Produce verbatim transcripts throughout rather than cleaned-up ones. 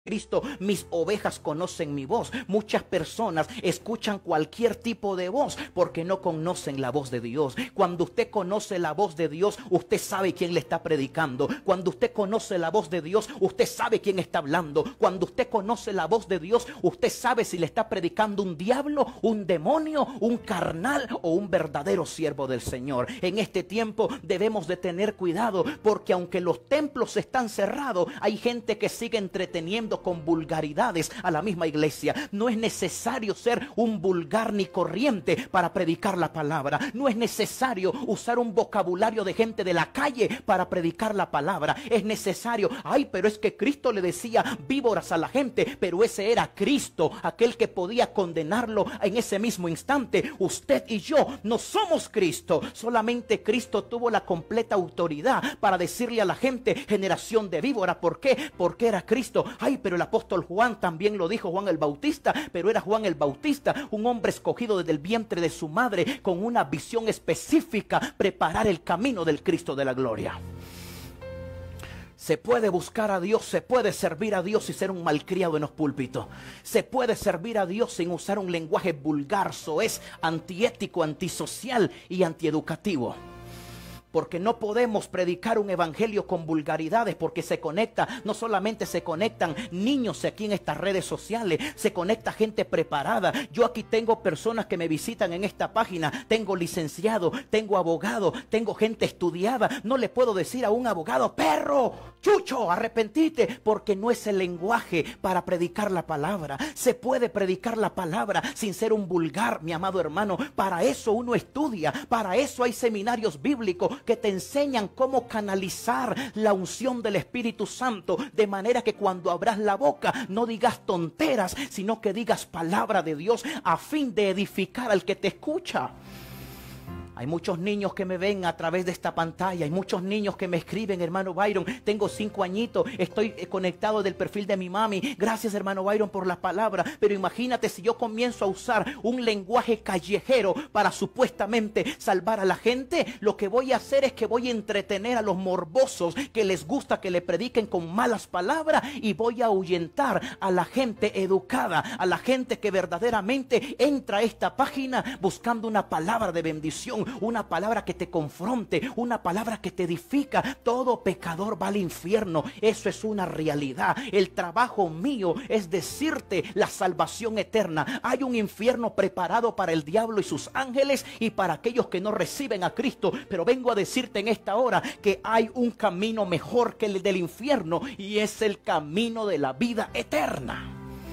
Cristo, mis ovejas conocen mi voz. Muchas personas escuchan cualquier tipo de voz porque no conocen la voz de Dios. Cuando usted conoce la voz de Dios, usted sabe quién le está predicando. Cuando usted conoce la voz de Dios, usted sabe quién está hablando. Cuando usted conoce la voz de Dios, usted sabe si le está predicando un diablo, un demonio, un carnal o un verdadero siervo del Señor. En este tiempo debemos de tener cuidado, porque aunque los templos están cerrados, hay gente que sigue entreteniendo con vulgaridades a la misma iglesia. No es necesario ser un vulgar ni corriente para predicar la palabra. No es necesario usar un vocabulario de gente de la calle para predicar la palabra. Es necesario, ay, pero es que Cristo le decía víboras a la gente, pero ese era Cristo, aquel que podía condenarlo en ese mismo instante. Usted y yo no somos Cristo. Solamente Cristo tuvo la completa autoridad para decirle a la gente, generación de víbora. ¿Por qué? Porque era Cristo. Ay, pero el apóstol Juan también lo dijo, Juan el Bautista, pero era Juan el Bautista, un hombre escogido desde el vientre de su madre, con una visión específica, preparar el camino del Cristo de la gloria. Se puede buscar a Dios, se puede servir a Dios y ser un malcriado en los púlpitos. Se puede servir a Dios sin usar un lenguaje vulgar, soez, antiético, antisocial y antieducativo. Porque no podemos predicar un evangelio con vulgaridades, porque se conecta, no solamente se conectan niños aquí en estas redes sociales, se conecta gente preparada. Yo aquí tengo personas que me visitan en esta página, tengo licenciado, tengo abogado, tengo gente estudiada. No le puedo decir a un abogado, perro, chucho, arrepentite, porque no es el lenguaje para predicar la palabra. Se puede predicar la palabra sin ser un vulgar, mi amado hermano. Para eso uno estudia, para eso hay seminarios bíblicos que te enseñan cómo canalizar la unción del Espíritu Santo, de manera que cuando abras la boca no digas tonteras, sino que digas palabra de Dios a fin de edificar al que te escucha. Hay muchos niños que me ven a través de esta pantalla. Hay muchos niños que me escriben, hermano Byron, tengo cinco añitos, estoy conectado del perfil de mi mami. Gracias, hermano Byron, por la palabra. Pero imagínate si yo comienzo a usar un lenguaje callejero para supuestamente salvar a la gente. Lo que voy a hacer es que voy a entretener a los morbosos que les gusta que le prediquen con malas palabras, y voy a ahuyentar a la gente educada, a la gente que verdaderamente entra a esta página buscando una palabra de bendición, una palabra que te confronte, una palabra que te edifica. Todo pecador va al infierno, eso es una realidad. El trabajo mío es decirte la salvación eterna. Hay un infierno preparado para el diablo y sus ángeles y para aquellos que no reciben a Cristo, pero vengo a decirte en esta hora que hay un camino mejor que el del infierno, y es el camino de la vida eterna.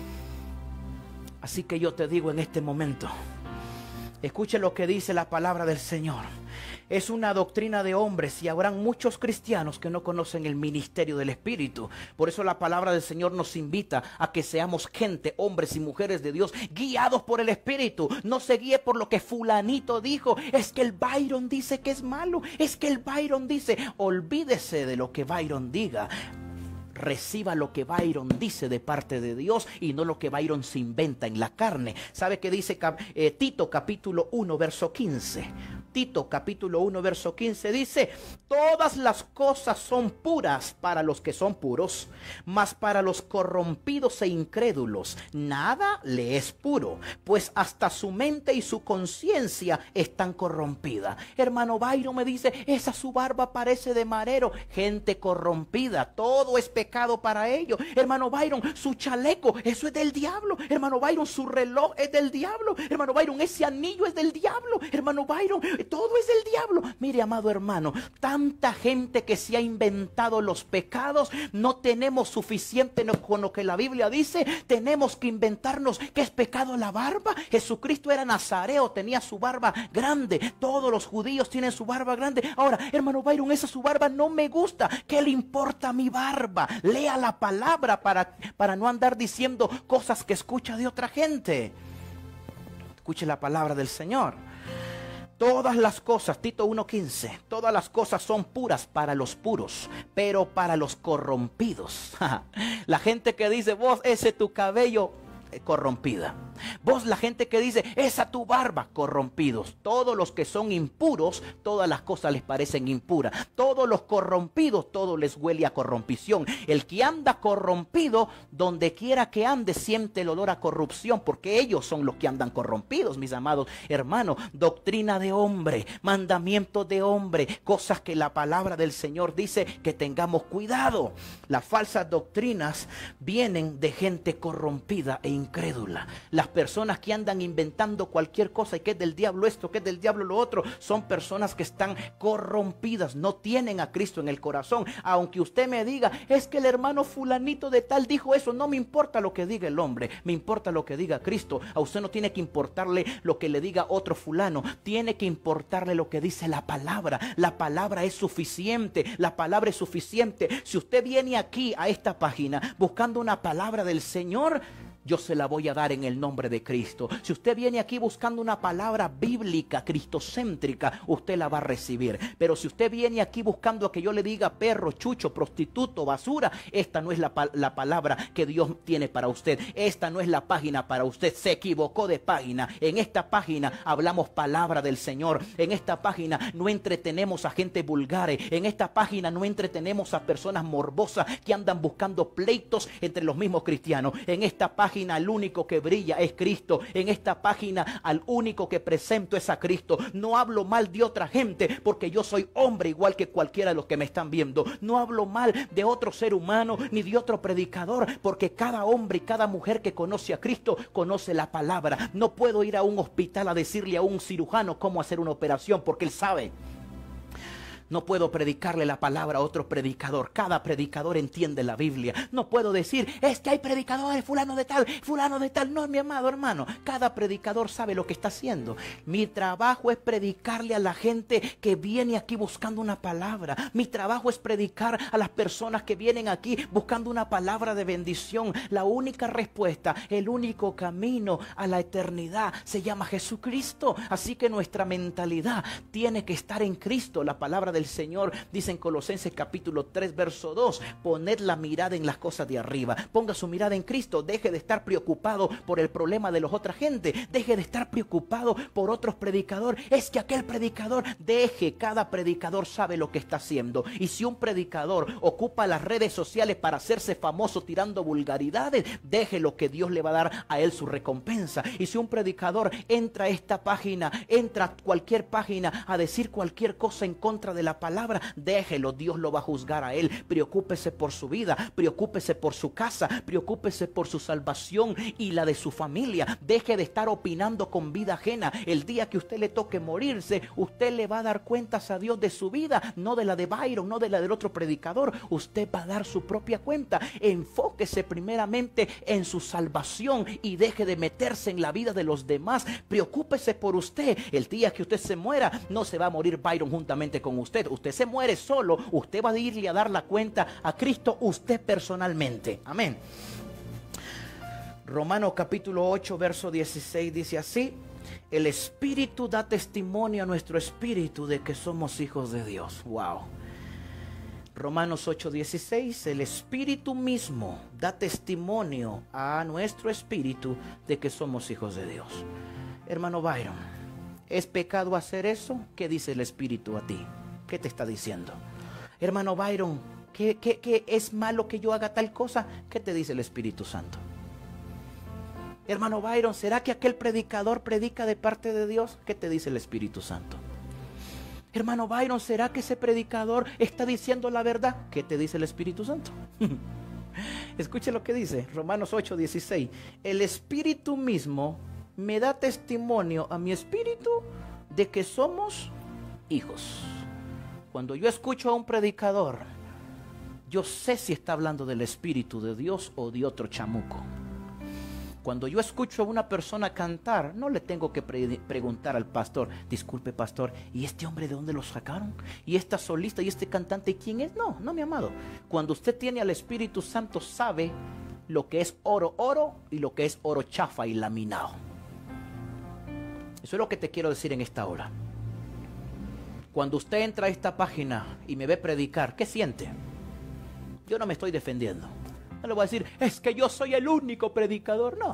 Así que yo te digo en este momento, escuche lo que dice la palabra del Señor. Es una doctrina de hombres, y habrán muchos cristianos que no conocen el ministerio del Espíritu. Por eso la palabra del Señor nos invita a que seamos gente, hombres y mujeres de Dios, guiados por el Espíritu. No se guíe por lo que fulanito dijo. Es que el Byron dice que es malo. Es que el Byron dice. Olvídese de lo que Byron diga. Reciba lo que Byron dice de parte de Dios y no lo que Byron se inventa en la carne. ¿Sabe qué dice eh, Tito capítulo uno verso quince? Tito capítulo uno verso quince dice: todas las cosas son puras para los que son puros, mas para los corrompidos e incrédulos nada le es puro, pues hasta su mente y su conciencia están corrompidas. Hermano Byron me dice, esa su barba parece de marero. Gente corrompida, todo es pecado para ellos. Hermano Byron, su chaleco, eso es del diablo. Hermano Byron, su reloj es del diablo. Hermano Byron, ese anillo es del diablo. Hermano Byron, todo es del diablo. Mire, amado hermano, tanta gente que se ha inventado los pecados. No tenemos suficiente con lo que la Biblia dice. Tenemos que inventarnos qué es pecado la barba. Jesucristo era nazareo, tenía su barba grande. Todos los judíos tienen su barba grande. Ahora, hermano Byron, esa su barba no me gusta. ¿Qué le importa mi barba? Lea la palabra para, para no andar diciendo cosas que escucha de otra gente. Escuche la palabra del Señor. Todas las cosas, Tito uno quince, todas las cosas son puras para los puros, pero para los corrompidos. La gente que dice, vos ese tu cabello eh, corrompida. Vos, la gente que dice, esa tu barba, corrompidos. Todos los que son impuros, todas las cosas les parecen impuras. Todos los corrompidos, todo les huele a corrompición. El que anda corrompido, donde quiera que ande, siente el olor a corrupción, porque ellos son los que andan corrompidos, mis amados hermanos. Doctrina de hombre, mandamiento de hombre, cosas que la palabra del Señor dice que tengamos cuidado. Las falsas doctrinas vienen de gente corrompida e incrédula. Las personas que andan inventando cualquier cosa y que es del diablo esto, que es del diablo lo otro, son personas que están corrompidas, no tienen a Cristo en el corazón. Aunque usted me diga, es que el hermano fulanito de tal dijo eso, no me importa lo que diga el hombre, me importa lo que diga Cristo. A usted no tiene que importarle lo que le diga otro fulano, tiene que importarle lo que dice la palabra. La palabra es suficiente, la palabra es suficiente. Si usted viene aquí a esta página buscando una palabra del Señor, yo se la voy a dar en el nombre de Cristo. Si usted viene aquí buscando una palabra bíblica, cristocéntrica, usted la va a recibir. Pero si usted viene aquí buscando que yo le diga perro, chucho, prostituto, basura, esta no es la, la palabra que Dios tiene para usted. Esta no es la página para usted. Se equivocó de página. En esta página hablamos palabra del Señor. En esta página no entretenemos a gente vulgar. En esta página no entretenemos a personas morbosas que andan buscando pleitos entre los mismos cristianos. En esta página el único que brilla es Cristo. En esta página al único que presento es a Cristo. No hablo mal de otra gente porque yo soy hombre igual que cualquiera de los que me están viendo. No hablo mal de otro ser humano ni de otro predicador, porque cada hombre y cada mujer que conoce a Cristo conoce la palabra. No puedo ir a un hospital a decirle a un cirujano cómo hacer una operación porque él sabe. No puedo predicarle la palabra a otro predicador. Cada predicador entiende la Biblia. No puedo decir, es que hay predicadores, fulano de tal, fulano de tal. No, mi amado hermano, cada predicador sabe lo que está haciendo. Mi trabajo es predicarle a la gente que viene aquí buscando una palabra. Mi trabajo es predicar a las personas que vienen aquí buscando una palabra de bendición. La única respuesta, el único camino a la eternidad se llama Jesucristo. Así que nuestra mentalidad tiene que estar en Cristo. La palabra de el Señor dice en Colosenses capítulo tres verso dos, poned la mirada en las cosas de arriba, ponga su mirada en Cristo, deje de estar preocupado por el problema de los otra gente, deje de estar preocupado por otros predicadores, es que aquel predicador, deje, cada predicador sabe lo que está haciendo. Y si un predicador ocupa las redes sociales para hacerse famoso tirando vulgaridades, deje lo que Dios le va a dar a él su recompensa. Y si un predicador entra a esta página, entra a cualquier página a decir cualquier cosa en contra de la la palabra, déjelo, Dios lo va a juzgar a él. Preocúpese por su vida, preocúpese por su casa, preocúpese por su salvación y la de su familia. Deje de estar opinando con vida ajena. El día que usted le toque morirse, usted le va a dar cuentas a Dios de su vida, no de la de Byron, no de la del otro predicador. Usted va a dar su propia cuenta. Enfóquese primeramente en su salvación y deje de meterse en la vida de los demás. Preocúpese por usted. El día que usted se muera, no se va a morir Byron juntamente con usted. Usted se muere solo, usted va a irle a dar la cuenta a Cristo, usted personalmente. Amén. Romanos capítulo ocho, verso dieciséis dice así: el Espíritu da testimonio a nuestro espíritu de que somos hijos de Dios. Wow. Romanos ocho, dieciséis, el Espíritu mismo da testimonio a nuestro espíritu de que somos hijos de Dios. Hermano Byron, ¿es pecado hacer eso? ¿Qué dice el Espíritu a ti? ¿Qué te está diciendo? Hermano Byron, ¿qué, qué, qué es malo que yo haga tal cosa? ¿Qué te dice el Espíritu Santo? Hermano Byron, ¿será que aquel predicador predica de parte de Dios? ¿Qué te dice el Espíritu Santo? Hermano Byron, ¿será que ese predicador está diciendo la verdad? ¿Qué te dice el Espíritu Santo? Escuche lo que dice Romanos ocho, dieciséis. El Espíritu mismo me da testimonio a mi espíritu de que somos hijos. Cuando yo escucho a un predicador, yo sé si está hablando del Espíritu de Dios o de otro chamuco. Cuando yo escucho a una persona cantar, no le tengo que pre- preguntar al pastor, disculpe pastor, ¿y este hombre de dónde lo sacaron? ¿Y esta solista y este cantante quién es? No, no mi amado. Cuando usted tiene al Espíritu Santo, sabe lo que es oro, oro y lo que es oro chafa y laminado. Eso es lo que te quiero decir en esta hora. Cuando usted entra a esta página y me ve predicar, ¿qué siente? Yo no me estoy defendiendo. No le voy a decir, es que yo soy el único predicador. No,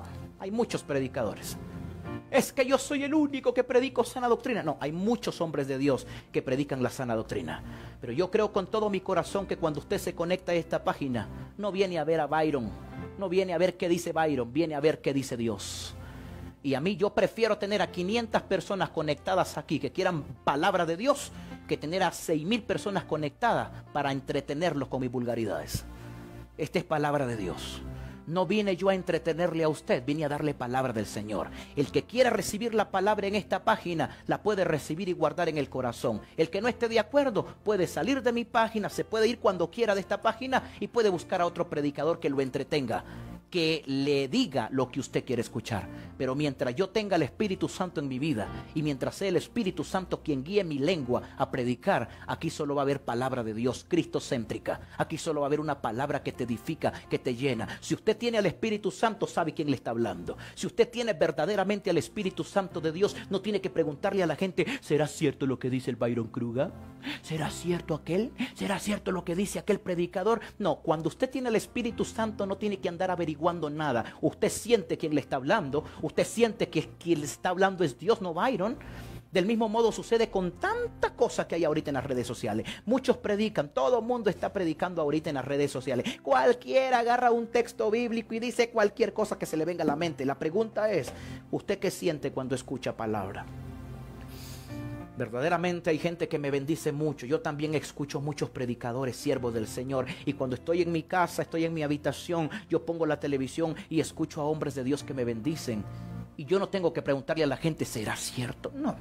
Hay muchos predicadores. Es que yo soy el único que predico sana doctrina. No, hay muchos hombres de Dios que predican la sana doctrina. Pero yo creo con todo mi corazón que cuando usted se conecta a esta página, no viene a ver a Byron, no viene a ver qué dice Byron, viene a ver qué dice Dios. Y a mí yo prefiero tener a quinientas personas conectadas aquí que quieran palabra de Dios, que tener a seis mil personas conectadas para entretenerlos con mis vulgaridades. Esta es palabra de Dios. No vine yo a entretenerle a usted, vine a darle palabra del Señor. El que quiera recibir la palabra en esta página, la puede recibir y guardar en el corazón. El que no esté de acuerdo, puede salir de mi página, se puede ir cuando quiera de esta página y puede buscar a otro predicador que lo entretenga, que le diga lo que usted quiere escuchar. Pero mientras yo tenga el Espíritu Santo en mi vida y mientras sea el Espíritu Santo quien guíe mi lengua a predicar, aquí solo va a haber palabra de Dios cristocéntrica. Aquí solo va a haber una palabra que te edifica, que te llena. Si usted tiene al Espíritu Santo, sabe quién le está hablando. Si usted tiene verdaderamente al Espíritu Santo de Dios, no tiene que preguntarle a la gente: ¿será cierto lo que dice el Byron Kruger? ¿Será cierto aquel? ¿Será cierto lo que dice aquel predicador? No, cuando usted tiene el Espíritu Santo no tiene que andar averiguando nada. Usted siente quién le está hablando, usted siente que quien le está hablando es Dios, no Byron. Del mismo modo sucede con tanta cosa que hay ahorita en las redes sociales. Muchos predican, todo el mundo está predicando ahorita en las redes sociales. Cualquiera agarra un texto bíblico y dice cualquier cosa que se le venga a la mente. La pregunta es, ¿usted qué siente cuando escucha palabra? Verdaderamente hay gente que me bendice mucho. Yo también escucho muchos predicadores, siervos del Señor. Y cuando estoy en mi casa, estoy en mi habitación, yo pongo la televisión y escucho a hombres de Dios que me bendicen. Y yo no tengo que preguntarle a la gente: ¿será cierto? No.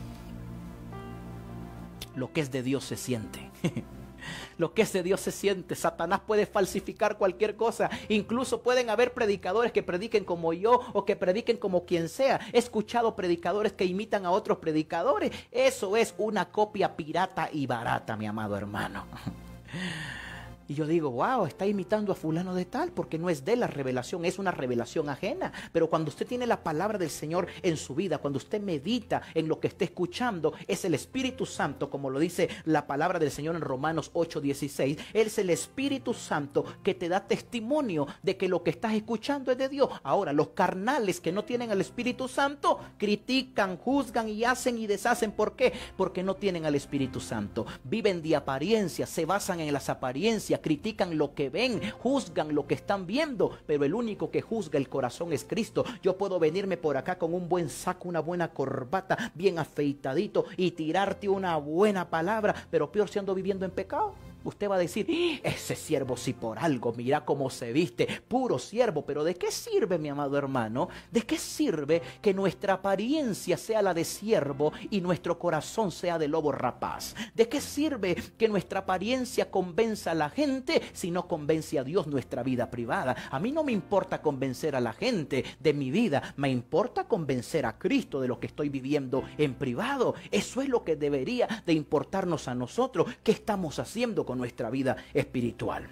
Lo que es de Dios se siente. Lo que es de Dios se siente. Satanás puede falsificar cualquier cosa. Incluso pueden haber predicadores que prediquen como yo o que prediquen como quien sea. He escuchado predicadores que imitan a otros predicadores. Eso es una copia pirata y barata, mi amado hermano. Y yo digo, wow, está imitando a fulano de tal, porque no es de la revelación, es una revelación ajena. Pero cuando usted tiene la palabra del Señor en su vida, cuando usted medita en lo que está escuchando, es el Espíritu Santo, como lo dice la palabra del Señor en Romanos ocho dieciséis. Es el Espíritu Santo que te da testimonio de que lo que estás escuchando es de Dios. Ahora, los carnales que no tienen al Espíritu Santo critican, juzgan y hacen y deshacen. ¿Por qué? Porque no tienen al Espíritu Santo. Viven de apariencia, se basan en las apariencias, critican lo que ven, juzgan lo que están viendo, pero el único que juzga el corazón es Cristo. Yo puedo venirme por acá con un buen saco, una buena corbata, bien afeitadito y tirarte una buena palabra, pero peor si ando viviendo en pecado. Usted va a decir, ese siervo sí por algo, mira cómo se viste, puro siervo. Pero ¿de qué sirve, mi amado hermano? ¿De qué sirve que nuestra apariencia sea la de siervo y nuestro corazón sea de lobo rapaz? ¿De qué sirve que nuestra apariencia convenza a la gente si no convence a Dios nuestra vida privada? A mí no me importa convencer a la gente de mi vida, me importa convencer a Cristo de lo que estoy viviendo en privado. Eso es lo que debería de importarnos a nosotros. ¿Qué estamos haciendo con nuestra vida espiritual?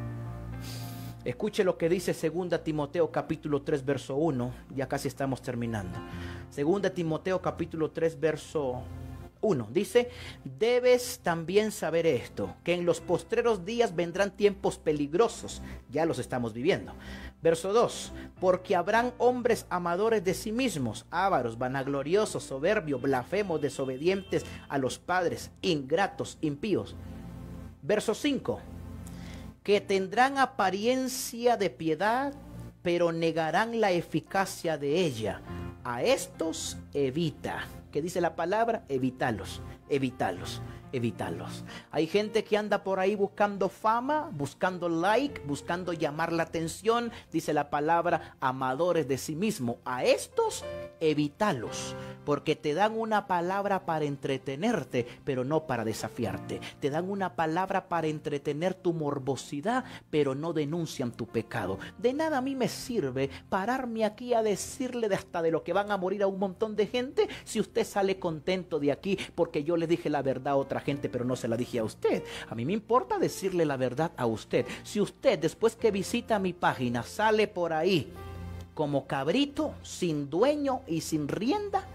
Escuche lo que dice segunda Timoteo capítulo tres verso uno. Ya casi estamos terminando. segunda Timoteo capítulo tres verso uno dice: debes también saber esto, que en los postreros días vendrán tiempos peligrosos. Ya los estamos viviendo. Verso dos: porque habrán hombres amadores de sí mismos, ávaros, vanagloriosos, soberbios, blasfemos, desobedientes a los padres, ingratos, impíos. Verso cinco: que tendrán apariencia de piedad, pero negarán la eficacia de ella. A estos evita. ¿Qué dice la palabra? Evítalos, evítalos, evítalos. Hay gente que anda por ahí buscando fama, buscando like, buscando llamar la atención. Dice la palabra, amadores de sí mismo. A estos evítalos, porque te dan una palabra para entretenerte, pero no para desafiarte. Te dan una palabra para entretener tu morbosidad, pero no denuncian tu pecado. De nada a mí me sirve pararme aquí a decirle de hasta de lo que van a morir a un montón de gente, si usted sale contento de aquí porque yo le dije la verdad a otra gente, pero no se la dije a usted. A mí me importa decirle la verdad a usted. Si usted, después que visita mi página, sale por ahí como cabrito, sin dueño y sin rienda,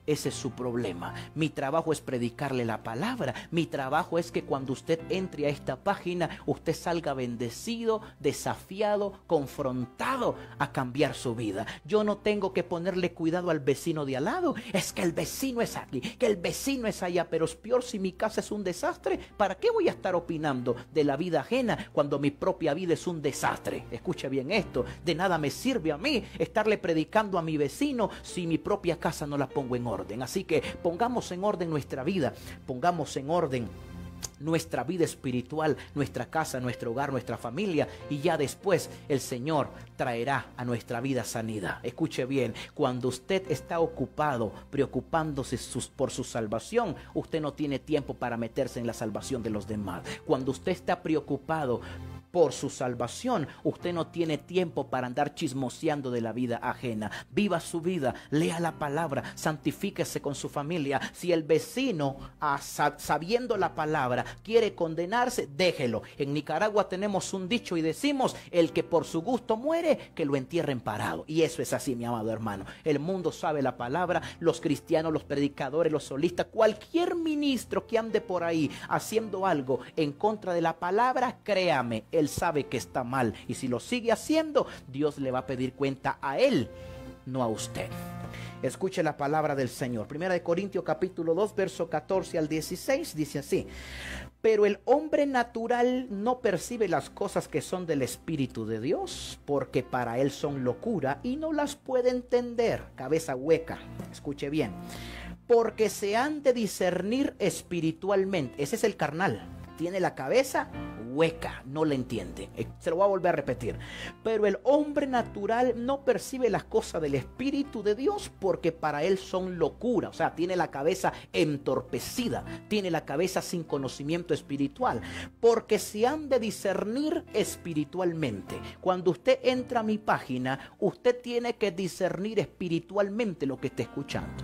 ese es su problema. Mi trabajo es predicarle la palabra. Mi trabajo es que cuando usted entre a esta página, usted salga bendecido, desafiado, confrontado a cambiar su vida. Yo no tengo que ponerle cuidado al vecino de al lado. Es que el vecino es aquí, que el vecino es allá, pero es peor si mi casa es un desastre. ¿Para qué voy a estar opinando de la vida ajena cuando mi propia vida es un desastre? Escuche bien esto. De nada me sirve a mí estarle predicando a mi vecino si mi propia casa no la pongo en orden. Así que pongamos en orden nuestra vida, pongamos en orden nuestra vida espiritual, nuestra casa, nuestro hogar, nuestra familia, y ya después el Señor traerá a nuestra vida sanidad. Escuche bien, cuando usted está ocupado, preocupándose sus, por su salvación, usted no tiene tiempo para meterse en la salvación de los demás. Cuando usted está preocupado por su salvación, usted no tiene tiempo para andar chismoseando de la vida ajena. Viva su vida, lea la palabra, santifíquese con su familia. Si el vecino, sabiendo la palabra, quiere condenarse, déjelo. En Nicaragua tenemos un dicho y decimos: el que por su gusto muere, que lo entierren parado. Y eso es así, mi amado hermano. El mundo sabe la palabra, los cristianos, los predicadores, los solistas, cualquier ministro que ande por ahí haciendo algo en contra de la palabra, créame, él sabe que está mal, y si lo sigue haciendo, Dios le va a pedir cuenta a él, no a usted. Escuche la palabra del Señor. Primera de Corintios capítulo dos, verso catorce al dieciséis, dice así: pero el hombre natural no percibe las cosas que son del Espíritu de Dios, porque para él son locura y no las puede entender. Cabeza hueca, escuche bien. Porque se han de discernir espiritualmente. Ese es el carnal. Tiene la cabeza hueca, no le entiende. Se lo voy a volver a repetir. Pero el hombre natural no percibe las cosas del Espíritu de Dios, porque para él son locura. O sea, tiene la cabeza entorpecida, tiene la cabeza sin conocimiento espiritual, porque se han de discernir espiritualmente. Cuando usted entra a mi página, usted tiene que discernir espiritualmente lo que está escuchando.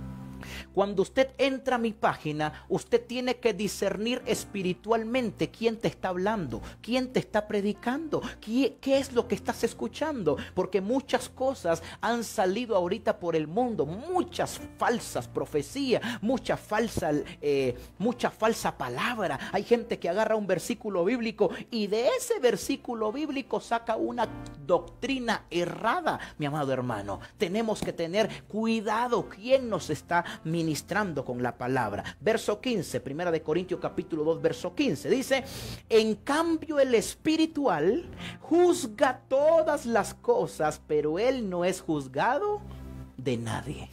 Cuando usted entra a mi página, usted tiene que discernir espiritualmente quién te está hablando, quién te está predicando, qué, qué es lo que estás escuchando. Porque muchas cosas han salido ahorita por el mundo, muchas falsas profecías, mucha falsa, eh, mucha falsa palabra. Hay gente que agarra un versículo bíblico y de ese versículo bíblico saca una doctrina errada. Mi amado hermano, tenemos que tener cuidado quién nos está ministrando con la palabra. Verso quince, Primera de Corintios capítulo dos, verso quince, dice: en cambio el espiritual juzga todas las cosas, pero él no es juzgado de nadie.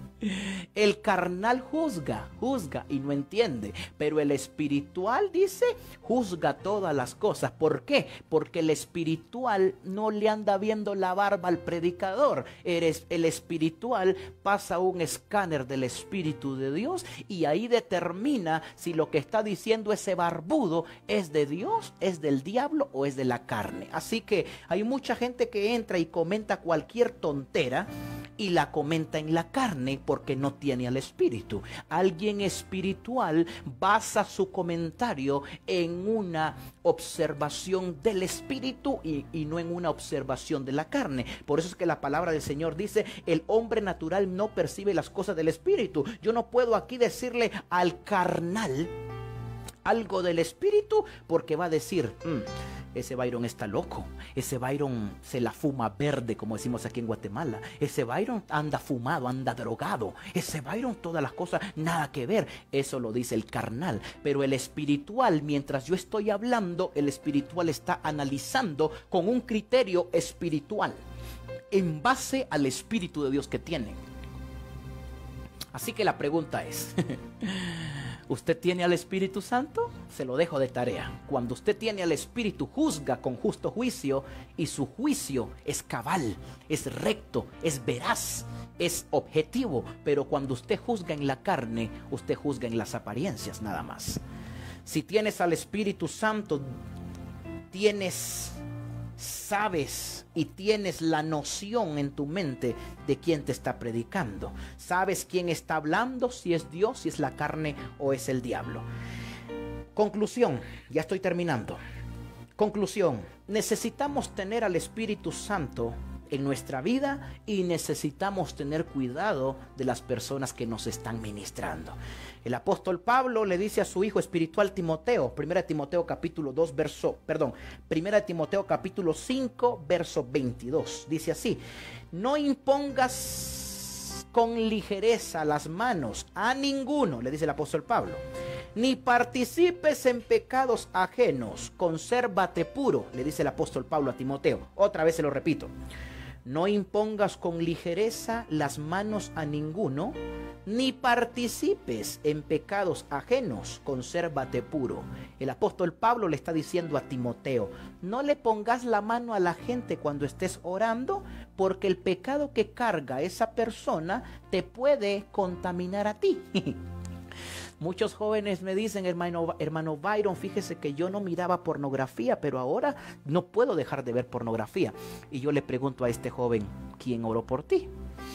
El carnal juzga, juzga y no entiende, pero el espiritual, dice, juzga todas las cosas. ¿Por qué? Porque el espiritual no le anda viendo la barba al predicador. Eres, el espiritual pasa un escáner del Espíritu de Dios y ahí determina si lo que está diciendo ese barbudo es de Dios, es del diablo o es de la carne. Así que hay mucha gente que entra y comenta cualquier tontera y la comenta en la carne porque no tiene al Espíritu. Alguien espiritual basa su comentario en una observación del Espíritu y, y no en una observación de la carne. Por eso es que la palabra del Señor dice: el hombre natural no percibe las cosas del Espíritu. Yo no puedo aquí decirle al carnal algo del Espíritu porque va a decir: mmm, ese Byron está loco, ese Byron se la fuma verde, como decimos aquí en Guatemala, ese Byron anda fumado, anda drogado, ese Byron todas las cosas, nada que ver. Eso lo dice el carnal. Pero el espiritual, mientras yo estoy hablando, el espiritual está analizando con un criterio espiritual, en base al Espíritu de Dios que tiene. Así que la pregunta es: ¿usted tiene al Espíritu Santo? Se lo dejo de tarea. Cuando usted tiene al Espíritu, juzga con justo juicio, y su juicio es cabal, es recto, es veraz, es objetivo. Pero cuando usted juzga en la carne, usted juzga en las apariencias nada más. Si tienes al Espíritu Santo, tienes, sabes y tienes la noción en tu mente de quién te está predicando. Sabes quién está hablando, si es Dios, si es la carne o es el diablo. Conclusión, ya estoy terminando. Conclusión, necesitamos tener al Espíritu Santo en nuestra vida y necesitamos tener cuidado de las personas que nos están ministrando. El apóstol Pablo le dice a su hijo espiritual Timoteo, primera Timoteo capítulo dos, verso, perdón, primera Timoteo capítulo cinco, verso veintidós. Dice así: no impongas con ligereza las manos a ninguno, le dice el apóstol Pablo, ni participes en pecados ajenos, consérvate puro, le dice el apóstol Pablo a Timoteo. Otra vez se lo repito: no impongas con ligereza las manos a ninguno, ni participes en pecados ajenos, consérvate puro. El apóstol Pablo le está diciendo a Timoteo: no le pongas la mano a la gente cuando estés orando, porque el pecado que carga esa persona te puede contaminar a ti. Muchos jóvenes me dicen: hermano, hermano Byron, fíjese que yo no miraba pornografía, pero ahora no puedo dejar de ver pornografía. Y yo le pregunto a este joven: ¿quién oró por ti?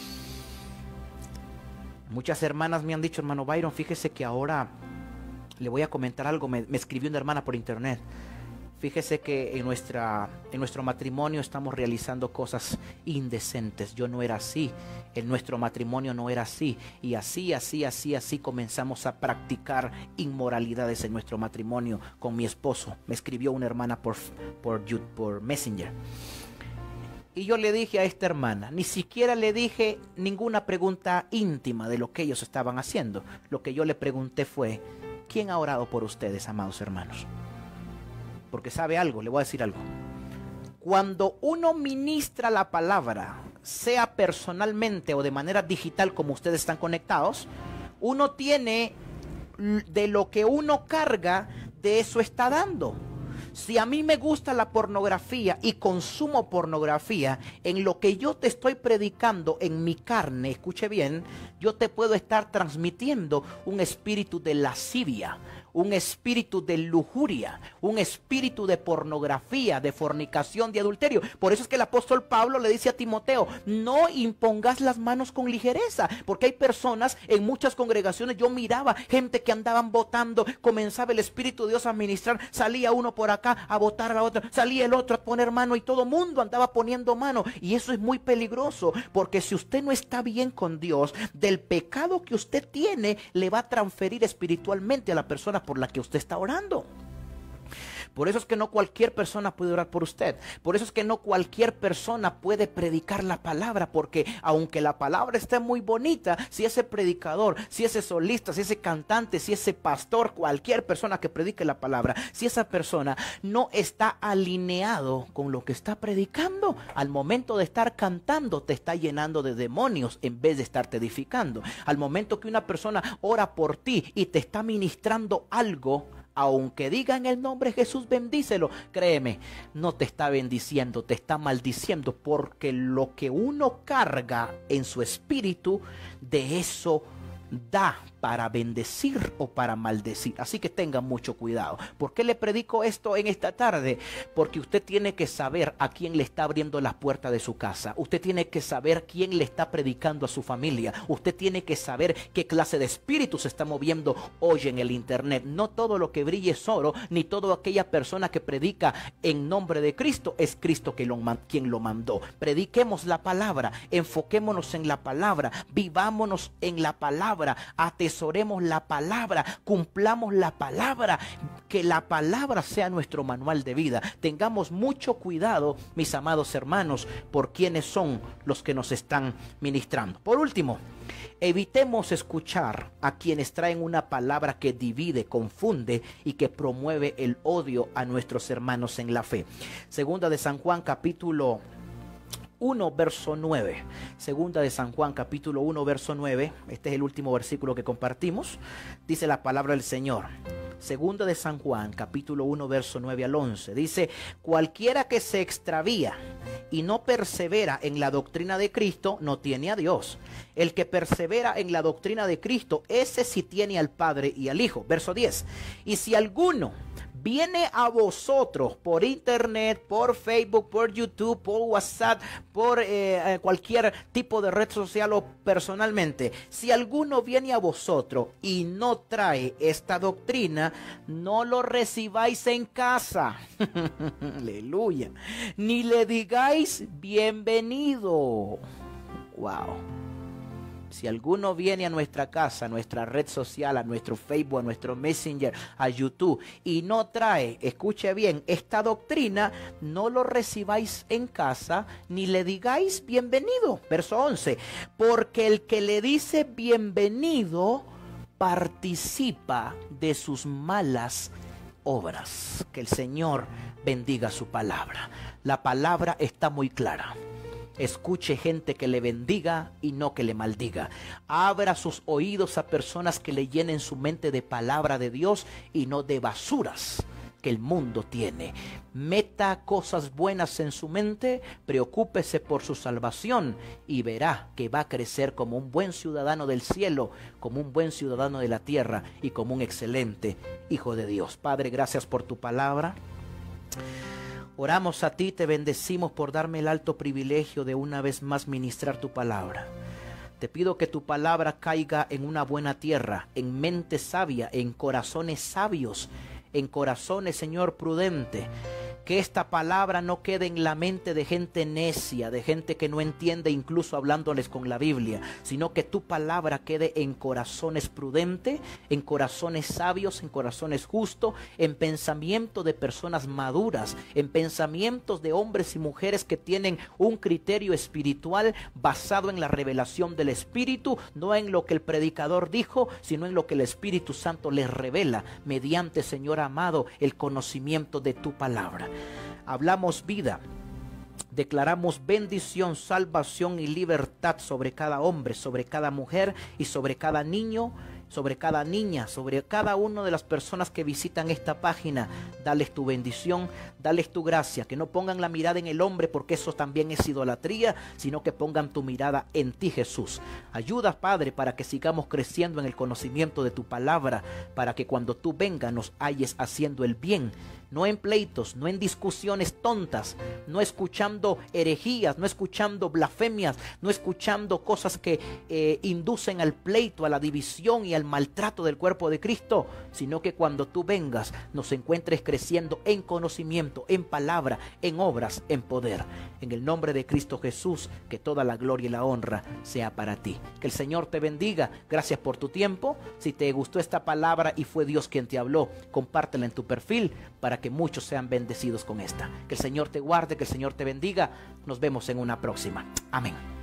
Muchas hermanas me han dicho: hermano Byron, fíjese que ahora le voy a comentar algo. Me, me escribió una hermana por internet. Fíjese que en, nuestra, en nuestro matrimonio estamos realizando cosas indecentes. Yo no era así. En nuestro matrimonio no era así. Y así, así, así, así comenzamos a practicar inmoralidades en nuestro matrimonio con mi esposo. Me escribió una hermana por, por, por Messenger. Y yo le dije a esta hermana, ni siquiera le dije ninguna pregunta íntima de lo que ellos estaban haciendo. Lo que yo le pregunté fue: ¿quién ha orado por ustedes, amados hermanos? Porque sabe algo, le voy a decir algo. Cuando uno ministra la palabra, sea personalmente o de manera digital como ustedes están conectados, uno tiene de lo que uno carga, de eso está dando. Si a mí me gusta la pornografía y consumo pornografía, en lo que yo te estoy predicando en mi carne, escuche bien, yo te puedo estar transmitiendo un espíritu de lascivia, un espíritu de lujuria, un espíritu de pornografía, de fornicación, de adulterio. Por eso es que el apóstol Pablo le dice a Timoteo: no impongas las manos con ligereza, porque hay personas en muchas congregaciones. Yo miraba gente que andaban votando, comenzaba el Espíritu de Dios a ministrar, salía uno por acá a votar a la otra, salía el otro a poner mano y todo mundo andaba poniendo mano. Y eso es muy peligroso, porque si usted no está bien con Dios, del pecado que usted tiene le va a transferir espiritualmente a la persona por la que usted está orando. Por eso es que no cualquier persona puede orar por usted. Por eso es que no cualquier persona puede predicar la palabra, porque aunque la palabra esté muy bonita, si ese predicador, si ese solista, si ese cantante, si ese pastor, cualquier persona que predique la palabra, si esa persona no está alineado con lo que está predicando, al momento de estar cantando te está llenando de demonios en vez de estarte edificando. Al momento que una persona ora por ti y te está ministrando algo, aunque diga en el nombre de Jesús, bendícelo, créeme, no te está bendiciendo, te está maldiciendo, porque lo que uno carga en su espíritu, de eso da para bendecir o para maldecir. Así que tengan mucho cuidado. ¿Por qué le predico esto en esta tarde? Porque usted tiene que saber a quién le está abriendo las puertas de su casa. Usted tiene que saber quién le está predicando a su familia. Usted tiene que saber qué clase de espíritu se está moviendo hoy en el internet. No todo lo que brille es oro, ni toda aquella persona que predica en nombre de Cristo es Cristo que lo, quien lo mandó. Prediquemos la palabra, enfoquémonos en la palabra, vivámonos en la palabra, atesoremos la palabra, cumplamos la palabra, que la palabra sea nuestro manual de vida. Tengamos mucho cuidado, mis amados hermanos, por quienes son los que nos están ministrando. Por último, evitemos escuchar a quienes traen una palabra que divide, confunde y que promueve el odio a nuestros hermanos en la fe. Segunda de San Juan, capítulo uno, verso nueve. Segunda de San Juan, capítulo uno, verso nueve. Este es el último versículo que compartimos. Dice la palabra del Señor. Segunda de San Juan, capítulo uno, verso nueve al once. Dice: cualquiera que se extravía y no persevera en la doctrina de Cristo, no tiene a Dios. El que persevera en la doctrina de Cristo, ese sí tiene al Padre y al Hijo. Verso diez. Y si alguno viene a vosotros por internet, por Facebook, por YouTube, por WhatsApp, por eh, cualquier tipo de red social o personalmente, si alguno viene a vosotros y no trae esta doctrina, no lo recibáis en casa. Aleluya. Ni le digáis bienvenido. Wow. Si alguno viene a nuestra casa, a nuestra red social, a nuestro Facebook, a nuestro Messenger, a YouTube y no trae, escuche bien, esta doctrina, no lo recibáis en casa ni le digáis bienvenido. Verso once. Porque el que le dice bienvenido participa de sus malas obras. Que el Señor bendiga su palabra. La palabra está muy clara. Escuche gente que le bendiga y no que le maldiga. Abra sus oídos a personas que le llenen su mente de palabra de Dios y no de basuras que el mundo tiene. Meta cosas buenas en su mente, preocúpese por su salvación y verá que va a crecer como un buen ciudadano del cielo, como un buen ciudadano de la tierra y como un excelente hijo de Dios. Padre, gracias por tu palabra. Oramos a ti, te bendecimos por darme el alto privilegio de una vez más ministrar tu palabra. Te pido que tu palabra caiga en una buena tierra, en mente sabia, en corazones sabios, en corazones, Señor, prudente. Que esta palabra no quede en la mente de gente necia, de gente que no entiende incluso hablándoles con la Biblia, sino que tu palabra quede en corazones prudentes, en corazones sabios, en corazones justos, en pensamiento de personas maduras, en pensamientos de hombres y mujeres que tienen un criterio espiritual basado en la revelación del Espíritu, no en lo que el predicador dijo, sino en lo que el Espíritu Santo les revela mediante, Señor amado, el conocimiento de tu palabra. Hablamos vida, declaramos bendición, salvación y libertad sobre cada hombre, sobre cada mujer y sobre cada niño, sobre cada niña, sobre cada una de las personas que visitan esta página. Dales tu bendición, dales tu gracia, que no pongan la mirada en el hombre porque eso también es idolatría, sino que pongan tu mirada en ti, Jesús. Ayuda, Padre, para que sigamos creciendo en el conocimiento de tu palabra, para que cuando tú vengas nos halles haciendo el bien, no en pleitos, no en discusiones tontas, no escuchando herejías, no escuchando blasfemias, no escuchando cosas que eh, inducen al pleito, a la división y al maltrato del cuerpo de Cristo, sino que cuando tú vengas nos encuentres creciendo en conocimiento, en palabra, en obras, en poder. En el nombre de Cristo Jesús, que toda la gloria y la honra sea para ti. Que el Señor te bendiga. Gracias por tu tiempo. Si te gustó esta palabra y fue Dios quien te habló, compártela en tu perfil para que muchos sean bendecidos con esta. Que el Señor te guarde, que el Señor te bendiga. Nos vemos en una próxima. Amén.